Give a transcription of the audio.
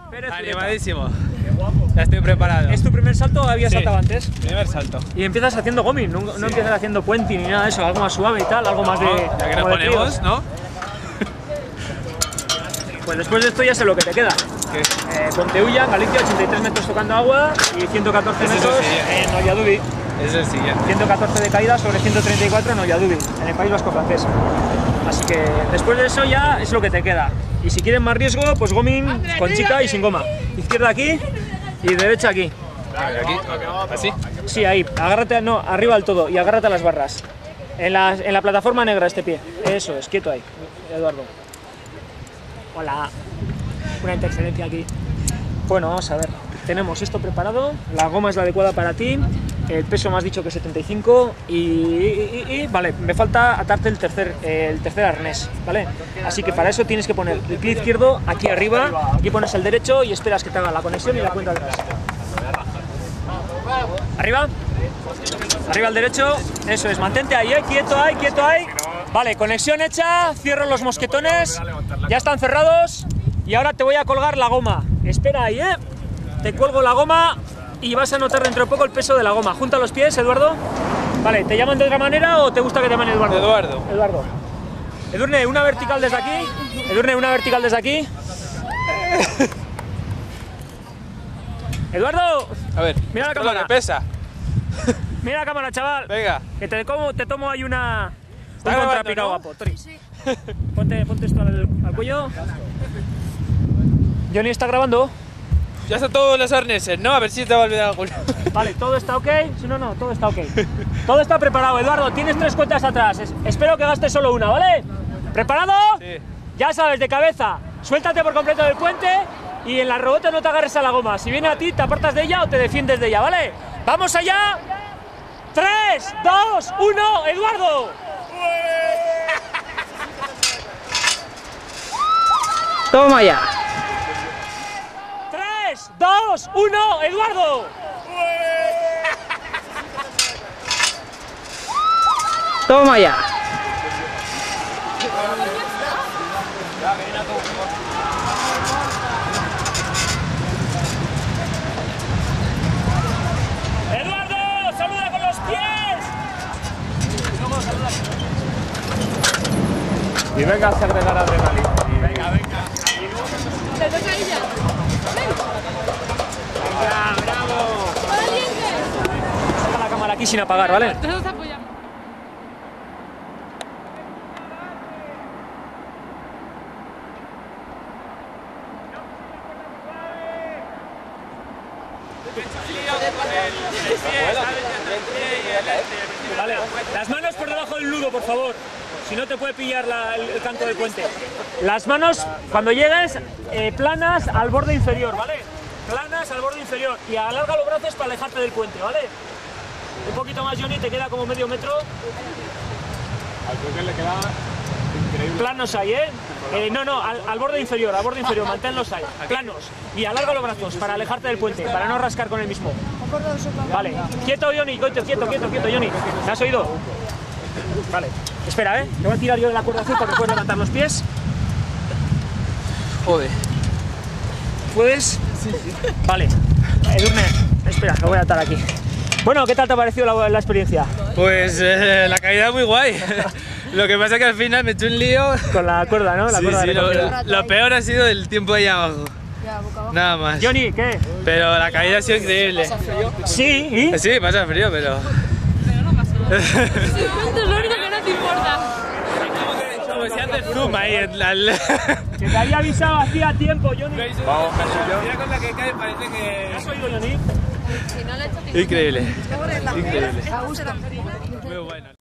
Pérez Zureta. Animadísimo. Ya estoy preparado. ¿Es tu primer salto o habías saltado antes? Primer salto. Y empiezas haciendo gomi, no empiezas haciendo puente ni nada de eso, algo más suave y tal, algo más de. Ya que nos ponemos, ¿no? Pues después de esto ya sé lo que te queda. Ponteulla, Galicia, 83 metros tocando agua y 114 metros en Olladubi. Es el siguiente. 114 de caída sobre 134 en Olladubi, en el País Vasco francés. Así que después de eso ya es lo que te queda. Y si quieren más riesgo, pues gomin con chica y sin goma. Izquierda aquí y derecha aquí. Aquí, así. Sí, ahí. Agárrate, no, arriba del todo y agárrate a las barras. En la plataforma negra este pie. Eso es, quieto ahí, Eduardo. Hola. Una interferencia aquí. Bueno, vamos a ver. Tenemos esto preparado, la goma es la adecuada para ti, el peso me has dicho que es 75 y vale, me falta atarte el tercer arnés, ¿vale? Así que para eso tienes que poner el pie izquierdo aquí arriba, aquí pones el derecho y esperas que te haga la conexión y la cuenta atrás. Arriba, arriba el derecho, eso es, mantente ahí, quieto ahí, quieto ahí. Vale, conexión hecha, cierro los mosquetones, ya están cerrados y ahora te voy a colgar la goma. Espera ahí, te cuelgo la goma y vas a notar dentro de poco el peso de la goma. Junta los pies, Eduardo. Vale, ¿te llaman de otra manera o te gusta que te llamen Eduardo? Eduardo. Eduardo. Edurne, una vertical desde aquí. Edurne, una vertical desde aquí. Eduardo. A ver, mira la cámara. Que pesa. Mira la cámara, chaval. Venga. Que te tomo ahí una. Está un grabando, contrapicado, ¿no? guapo. Sí. Ponte esto al cuello. Johnny está grabando. Ya está todos los arneses, ¿no? A ver si te va a olvidar alguno. Vale, todo está ok. Si no, no, todo está ok. Todo está preparado, Eduardo. Tienes 3 cuentas atrás. Espero que gastes solo una, ¿vale? ¿Preparado? Sí. Ya sabes, de cabeza. Suéltate por completo del puente y en la rebote no te agarres a la goma. Si viene a ti, te apartas de ella o te defiendes de ella, ¿vale? ¡Vamos allá! 3, 2, 1, Eduardo. Toma ya. 3, 2, 1, Eduardo. Toma ya. Eduardo, saluda con los pies. Y venga a agregar adrenalina. Venga, venga. Te toca a ella. Venga, bravo. ¡Valiente! Saca la cámara aquí sin apagar, ¿vale? Todos apoyamos. Vale, las manos por debajo del nudo, por favor. Si no te puede pillar el canto del puente. Las manos, cuando llegues, planas al borde inferior, ¿vale? Planas al borde inferior. Y alarga los brazos para alejarte del puente, ¿vale? Un poquito más, Johnny, te queda como medio metro. Al puente le queda increíble. Planos ahí, no, al borde inferior, manténlos ahí. Planos. Y alarga los brazos para alejarte del puente, para no rascar con el mismo. Vale. Quieto, Johnny, quieto, Johnny. ¿Me has oído? Vale. Espera, te voy a tirar yo de la cuerda azul para que puedas levantar los pies. Joder. ¿Puedes? Sí. Vale. Edurne, espera, lo voy a atar aquí. Bueno, ¿qué tal te ha parecido la experiencia? Pues la caída muy guay. Lo que pasa es que al final me he hecho un lío. Con la cuerda, ¿no? La cuerda de recogida. Lo peor ha sido el tiempo ahí abajo. Nada más. Johnny, ¿qué? Pero la caída ha sido increíble. Sí, ¿y? Sí, pasa frío, pero... Pero no pasa nada. Si es lo único que no te importa. Como si hace zoom ahí. Que te había avisado hacía tiempo, Johnny. Vamos, mira con la que cae, parece que... ¿Me has oído, Johnny? Si no le he hecho Increíble. Increíble. Me gusta. Muy bueno.